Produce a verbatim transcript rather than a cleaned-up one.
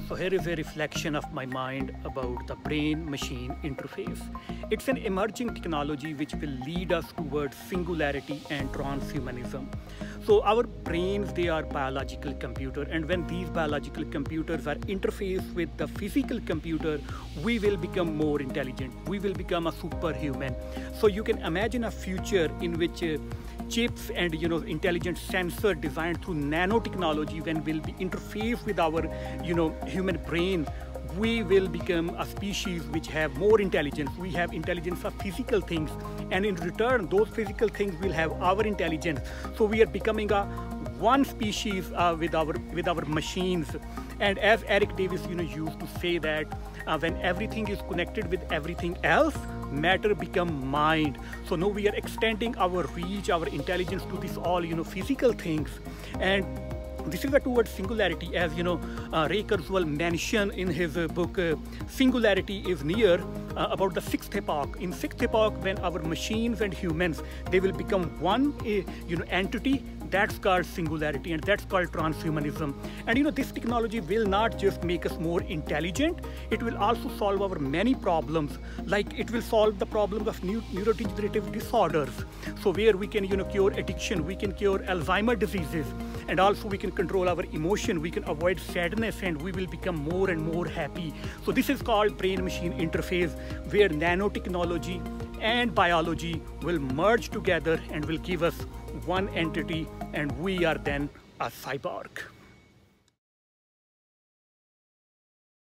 So here is a reflection of my mind about the brain-machine interface. It's an emerging technology which will lead us towards singularity and transhumanism. So our brains, they are biological computer, and when these biological computers are interfaced with the physical computer, we will become more intelligent. We will become a superhuman. So you can imagine a future in which uh, chips and you know intelligent sensor designed through nanotechnology, when will be interfaced with our you know human brain, we will become a species which have more intelligence. We have intelligence of physical things, and in return those physical things will have our intelligence. So we are becoming a one species uh, with our with our machines. And as Eric Davis you know used to say that uh, when everything is connected with everything else, matter become mind. So now we are extending our reach, our intelligence to this all you know physical things. And this is a towards singularity, as you know uh, Ray Kurzweil mentioned in his uh, book uh, Singularity is Near, uh, about the sixth epoch. In sixth epoch, when our machines and humans, they will become one uh, you know entity, that's called singularity, and that's called transhumanism. And you know this technology will not just make us more intelligent, it will also solve our many problems. Like it will solve the problems of new neurodegenerative disorders, so where we can you know cure addiction, we can cure Alzheimer diseases, and also we can control our emotion, we can avoid sadness, and we will become more and more happy. So this is called brain-machine interface, where nanotechnology and biology will merge together and will give us one entity, and we are then a cyborg.